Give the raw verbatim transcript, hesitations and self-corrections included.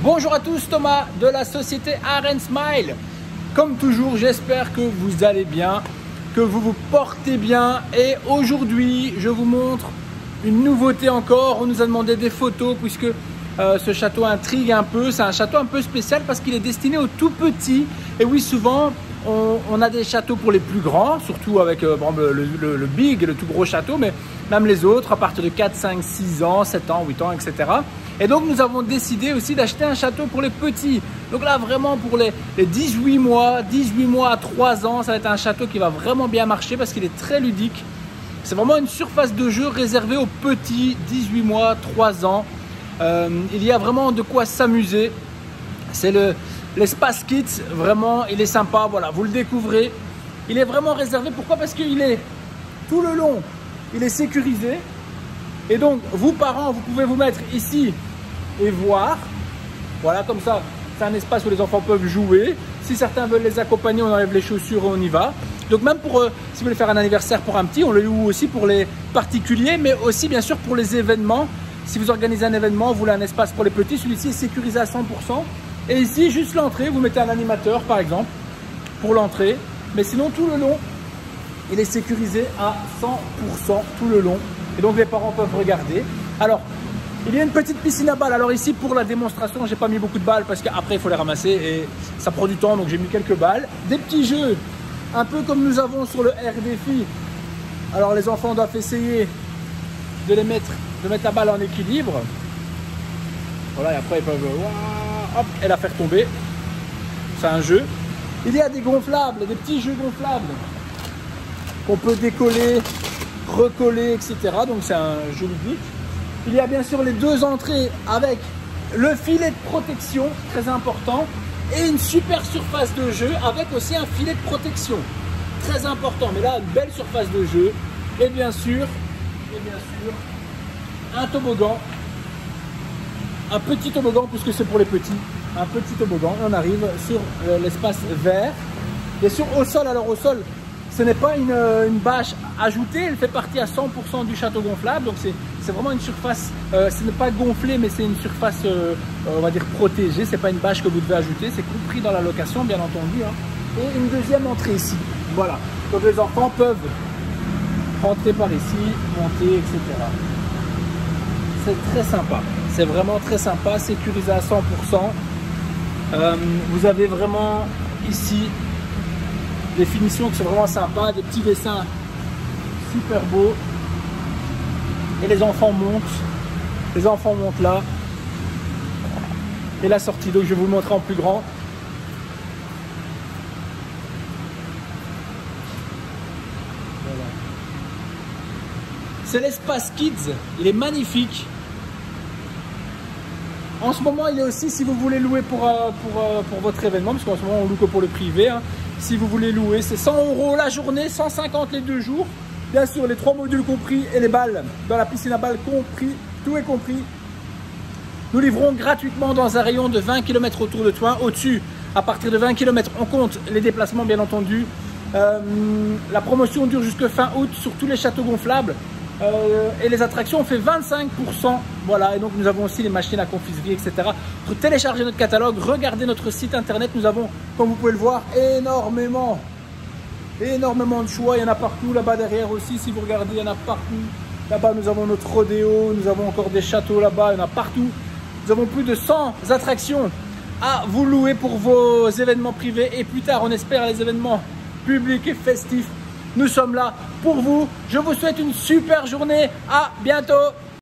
Bonjour à tous, Thomas de la société Aren Smile. Comme toujours, j'espère que vous allez bien, que vous vous portez bien. Et aujourd'hui, je vous montre une nouveauté encore. On nous a demandé des photos puisque euh, ce château intrigue un peu. C'est un château un peu spécial parce qu'il est destiné aux tout petits. Et oui, souvent, on, on a des châteaux pour les plus grands, surtout avec euh, le, le, le big et le tout gros château, mais même les autres à partir de quatre, cinq, six ans, sept ans, huit ans, et cetera. Et donc, nous avons décidé aussi d'acheter un château pour les petits. Donc là, vraiment pour les, les dix-huit mois, dix-huit mois à trois ans, ça va être un château qui va vraiment bien marcher parce qu'il est très ludique. C'est vraiment une surface de jeu réservée aux petits, dix-huit mois, trois ans. Euh, il y a vraiment de quoi s'amuser. C'est le l'espace kids, vraiment, il est sympa. Voilà, vous le découvrez. Il est vraiment réservé. Pourquoi? Parce qu'il est tout le long, il est sécurisé. Et donc, vous parents, vous pouvez vous mettre ici et voir. Voilà, comme ça, c'est un espace où les enfants peuvent jouer. Si certains veulent les accompagner, on enlève les chaussures et on y va. Donc même pour, euh, si vous voulez faire un anniversaire pour un petit, on le loue aussi pour les particuliers, mais aussi bien sûr pour les événements. Si vous organisez un événement, vous voulez un espace pour les petits, celui-ci est sécurisé à cent pour cent. Et ici, juste l'entrée, vous mettez un animateur par exemple, pour l'entrée. Mais sinon, tout le long, il est sécurisé à cent pour cent tout le long. Et donc les parents peuvent regarder. Alors, il y a une petite piscine à balles. Alors ici, pour la démonstration, j'ai pas mis beaucoup de balles parce qu'après, il faut les ramasser et ça prend du temps. Donc j'ai mis quelques balles. Des petits jeux, un peu comme nous avons sur le R défi. Alors les enfants doivent essayer de les mettre, de mettre la balle en équilibre. Voilà, et après ils peuvent ouah, hop, et la faire tomber. C'est un jeu. Il y a des gonflables, des petits jeux gonflables qu'on peut décoller, recoller, et cetera. Donc c'est un jeu ludique. Il y a bien sûr les deux entrées avec le filet de protection, très important, et une super surface de jeu avec aussi un filet de protection, très important. Mais là, une belle surface de jeu et bien sûr, et bien sûr, un toboggan, un petit toboggan puisque c'est pour les petits, un petit toboggan. Et on arrive sur l'espace vert. Bien sûr, au sol. Alors au sol, ce n'est pas une, une bâche ajoutée, elle fait partie à cent pour cent du château gonflable. Donc c'est vraiment une surface, euh, ce n'est pas gonflé, mais c'est une surface, euh, on va dire, protégée. Ce n'est pas une bâche que vous devez ajouter, c'est compris dans la location, bien entendu. Hein. Et une deuxième entrée ici. Voilà. Donc les enfants peuvent rentrer par ici, monter, et cetera. C'est très sympa. C'est vraiment très sympa, sécurisé à cent pour cent. Euh, vous avez vraiment ici des finitions qui sont vraiment sympas, des petits dessins super beaux. Et les enfants montent, les enfants montent là. Et la sortie, donc je vais vous le montrer en plus grand. Voilà. C'est l'espace kids, il est magnifique. En ce moment, il est aussi, si vous voulez louer pour, euh, pour, euh, pour votre événement, parce qu'en ce moment, on loue que pour le privé. Hein. Si vous voulez louer, c'est cent euros la journée, cent cinquante les deux jours. Bien sûr, les trois modules compris et les balles dans la piscine à balles compris. Tout est compris. Nous livrons gratuitement dans un rayon de vingt kilomètres autour de toi. Au-dessus, à partir de vingt kilomètres, on compte les déplacements, bien entendu. Euh, la promotion dure jusqu'à fin août sur tous les châteaux gonflables. Euh, et les attractions, on fait vingt-cinq pour cent. Voilà, et donc nous avons aussi les machines à confiserie, et cetera. Pour télécharger notre catalogue, regardez notre site internet. Nous avons, comme vous pouvez le voir, énormément, énormément de choix. Il y en a partout, là-bas derrière aussi, si vous regardez, il y en a partout. Là-bas, nous avons notre rodéo, nous avons encore des châteaux là-bas, il y en a partout. Nous avons plus de cent attractions à vous louer pour vos événements privés. Et plus tard, on espère les événements publics et festifs. Nous sommes là pour vous. Je vous souhaite une super journée. À bientôt.